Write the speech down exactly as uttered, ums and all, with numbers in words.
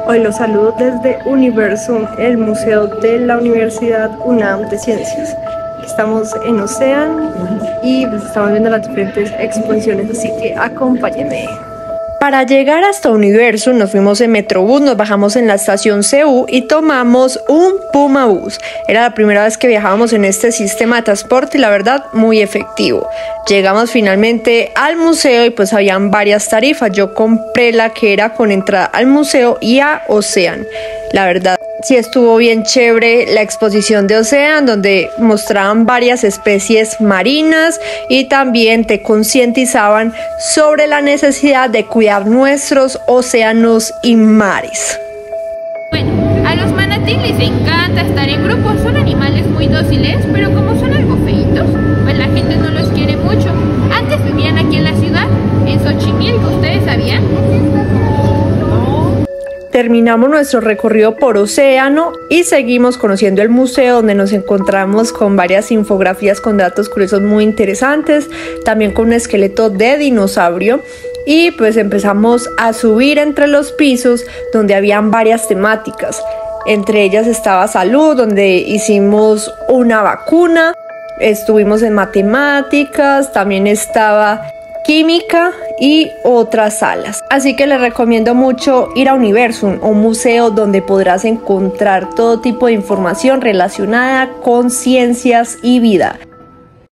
Hoy los saludo desde Universum, el museo de la Universidad UNAM de Ciencias. Estamos en Ocean y pues estamos viendo las diferentes exposiciones, así que acompáñenme. Para llegar hasta Universum nos fuimos en Metrobús, nos bajamos en la estación C U y tomamos un Puma Bus. Era la primera vez que viajábamos en este sistema de transporte y la verdad muy efectivo. Llegamos finalmente al museo y pues habían varias tarifas. Yo compré la que era con entrada al museo y a Ocean. La verdad sí estuvo bien chévere la exposición de Ocean, donde mostraban varias especies marinas y también te concientizaban sobre la necesidad de cuidar nuestros océanos y mares. Bueno, a los manatíes les encanta estar en grupos, son animales muy dóciles, pero como son algo feitos, pues la gente no los quiere mucho. Antes vivían aquí en la ciudad, en Xochimilco, ¿ustedes sabían? Terminamos nuestro recorrido por Océano y seguimos conociendo el museo, donde nos encontramos con varias infografías con datos curiosos muy interesantes, también con un esqueleto de dinosaurio, y pues empezamos a subir entre los pisos donde habían varias temáticas. Entre ellas estaba salud, donde hicimos una vacuna, estuvimos en matemáticas, también estaba química y otras salas. Así que les recomiendo mucho ir a Universum, un museo donde podrás encontrar todo tipo de información relacionada con ciencias y vida.